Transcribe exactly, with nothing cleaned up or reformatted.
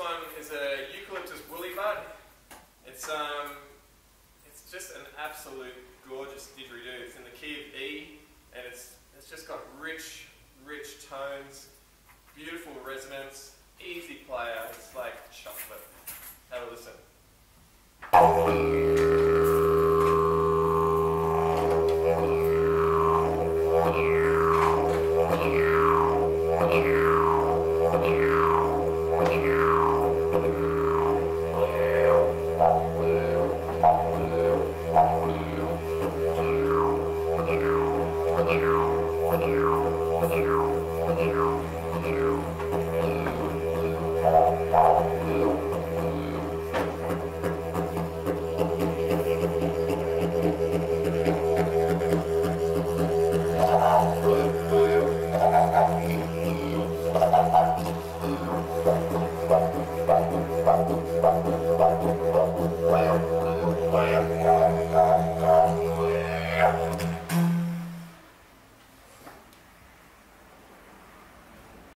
one is a eucalyptus woolly bud. It's um, it's just an absolute gorgeous didgeridoo. It's in the key of E, and it's it's just got rich, rich tones, beautiful resonance, easy player. It's like chocolate. Have a listen. Wow.